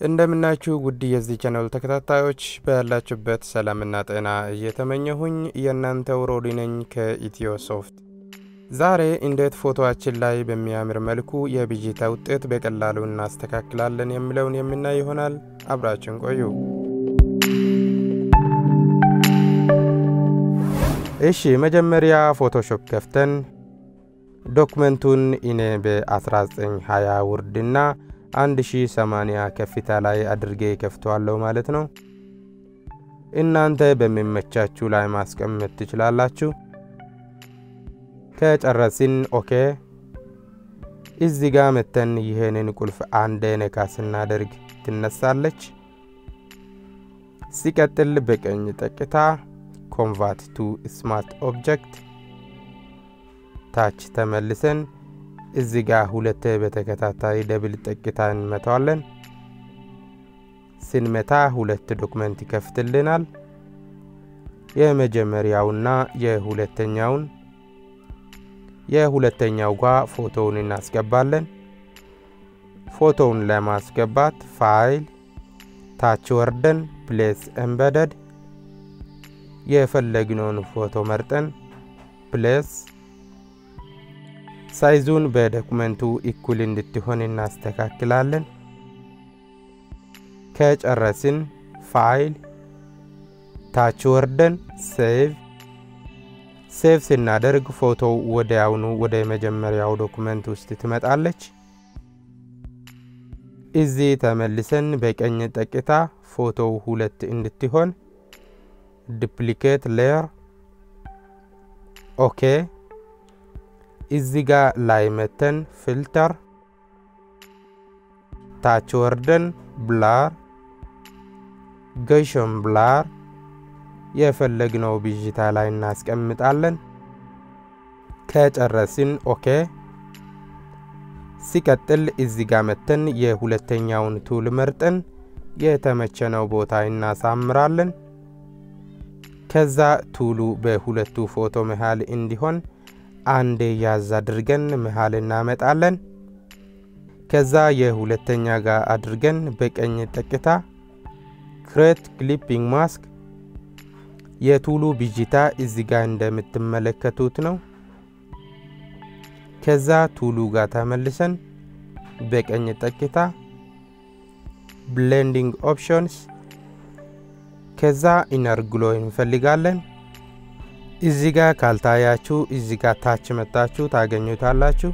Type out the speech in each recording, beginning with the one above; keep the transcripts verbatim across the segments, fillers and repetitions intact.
እንደምናችሁ ውድ የዚህ ቻናል ተከታታዮች በላችሁበት ሰላምና ጤና እየተመኘሁኝ የናንተው ሮዲ ነኝ ከኢትዮሶፍት። ዛሬ እንዴት ፎቶአችን ላይ በሚያምር መልኩ የብዥታ ውጤት በቀላሉ እናስተካክላለን የሚለውን የምናይ ይሆናል። አብራችን ቆዩ። እሺ መጀመሪያ ፎቶሾፕ ከፍተን ዶክመንቱን ኢኔ በ1920 ወርድና አንድ ሺህ ሰማንያ ከፍታ ላይ አድርጌ ከፍቷለሁ ማለት ነው። እናንተ በሚመቻችሁ ላይ ማስቀመጥ ትችላላችሁ። ከጨረስን ኦኬ እዚህ ጋር መተን ይሄንን ቁልፍ አንድ ነካ ስናደርግ ትነሳለች። ሲቀጥል በቀኝ ጠቅታ ኮንቨርት ቱ ስማርት ኦብጀክት ታች ተመልሰን እዚህ ጋር ሁለት በተከታታይ ደብል ጠቅታን እንመታዋለን። ስንመታ ሁለት ዶክመንት ይከፍትልናል። የመጀመሪያውና የሁለተኛውን የሁለተኛው ጋር ፎቶውን እናስገባለን። ፎቶውን ለማስገባት ፋይል ታች ወርደን ፕሌስ ኤምቤደድ የፈለግነውን ፎቶ መርጠን ፕሌስ ሳይዙን በዶክመንቱ ኢኩል እንድትሆን እናስተካክላለን። ከጨረስን ፋይል ታች ወርደን ሴቭ ሴቭ ስናደርግ ፎቶው ወዲያውኑ ወደ መጀመሪያው ዶክመንት ውስጥ ትመጣለች። እዚህ ተመልሰን በቀኝ ጠቅታ ፎቶው ሁለት እንድትሆን ዱፕሊኬት ሌየር ኦኬ እዚህ ጋር ላይ መተን ፊልተር ታች ወርደን ብላር ገሽም ብላር የፈለግነው ብዥታ ላይ እናስቀምጣለን። ከጨረስን ኦኬ ሲቀጥል እዚህ ጋር መተን የሁለተኛውን ቱል መርጠን የተመቸነው ቦታ እናሳምራለን። ከዛ ቱሉ በሁለቱ ፎቶ መሃል እንዲሆን አንዴ ያዝ አድርገን መሃል እናመጣለን። ከዛ የሁለተኛ ጋር አድርገን በቀኝ ጠቅታ ክሬት ክሊፒንግ ማስክ የቱሉ ብዥታ እዚህ ጋር እንደምትመለከቱት ነው። ከዛ ቱሉ ጋር ተመልሰን በቀኝ ጠቅታ ብሌንዲንግ ኦፕሽንስ ከዛ ኢነር ግሎ እንፈልጋለን። እዚህ ጋር ካልታያችሁ እዚህ ጋር ታች መጣችሁ ታገኙታላችሁ።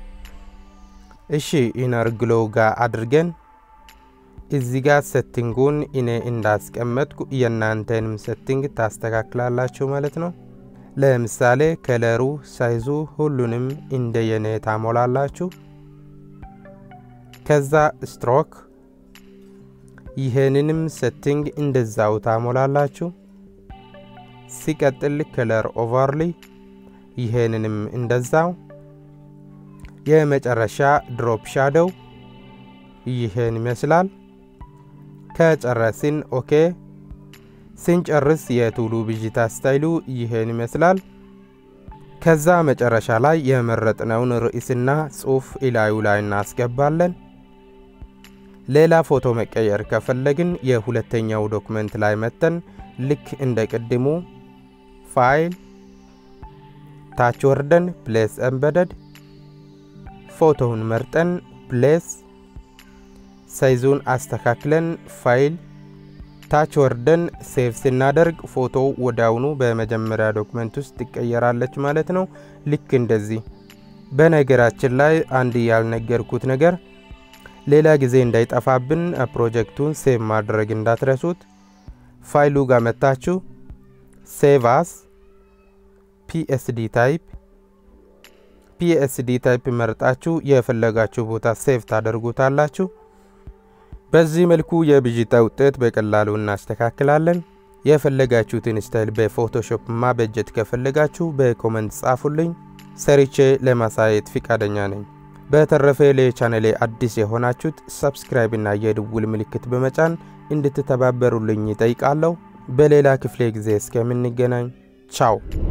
እሺ ኢነር ግሎ ጋር አድርገን እዚህ ጋር ሴቲንጉን እኔ እንዳስቀመጥኩ የናንተንም ሴቲንግ ታስተካክላላችሁ ማለት ነው። ለምሳሌ ከለሩ ሳይዙ ሁሉንም እንደየኔ ታሞላላችሁ። ከዛ ስትሮክ ይሄንንም ሴቲንግ እንደዛው ታሞላላችሁ። ሲቀጥል ከለር ኦቨርሊ ይሄንንም እንደዛው። የመጨረሻ ድሮፕ ሻዶው ይሄን ይመስላል። ከጨረስን ኦኬ ስንጨርስ የቱሉ ብዥታ ስታይሉ ይሄን ይመስላል። ከዛ መጨረሻ ላይ የመረጥነውን ርዕስና ጽሑፍ ኢላዩ ላይ እናስገባለን። ሌላ ፎቶ መቀየር ከፈለግን የሁለተኛው ዶክመንት ላይ መተን ልክ እንደ ቀድሞ ፋይል ታች ወርደን ፕሌስ ኤምቤደድ ፎቶውን መርጠን ፕሌስ ሳይዙን አስተካክለን ፋይል ታች ወርደን ሴቭ ስናደርግ ፎቶው ወዲያውኑ በመጀመሪያ ዶክመንት ውስጥ ይቀየራለች ማለት ነው። ልክ እንደዚህ። በነገራችን ላይ አንድ ያልነገርኩት ነገር ሌላ ጊዜ እንዳይጠፋብን ፕሮጀክቱን ሴቭ ማድረግ እንዳትረሱት። ፋይሉ ጋር መጣችሁ ሴቭ አስ ፒኤስዲ ታይፕ ፒኤስዲ ታይፕ መርጣችሁ የፈለጋችሁ ቦታ ሴቭ ታደርጉታላችሁ። በዚህ መልኩ የብዥታ ውጤት በቀላሉ እናስተካክላለን። የፈለጋችሁትን ስታይል በፎቶሾፕ ማበጀት ከፈለጋችሁ በኮሜንት ጻፉልኝ፣ ሰርቼ ለማሳየት ፍቃደኛ ነኝ። በተረፈ ለቻናሌ አዲስ የሆናችሁት ሰብስክራይብ እና የደውል ምልክት በመጫን እንድትተባበሩልኝ እጠይቃለሁ። በሌላ ክፍለ ጊዜ እስከምንገናኝ ቻው።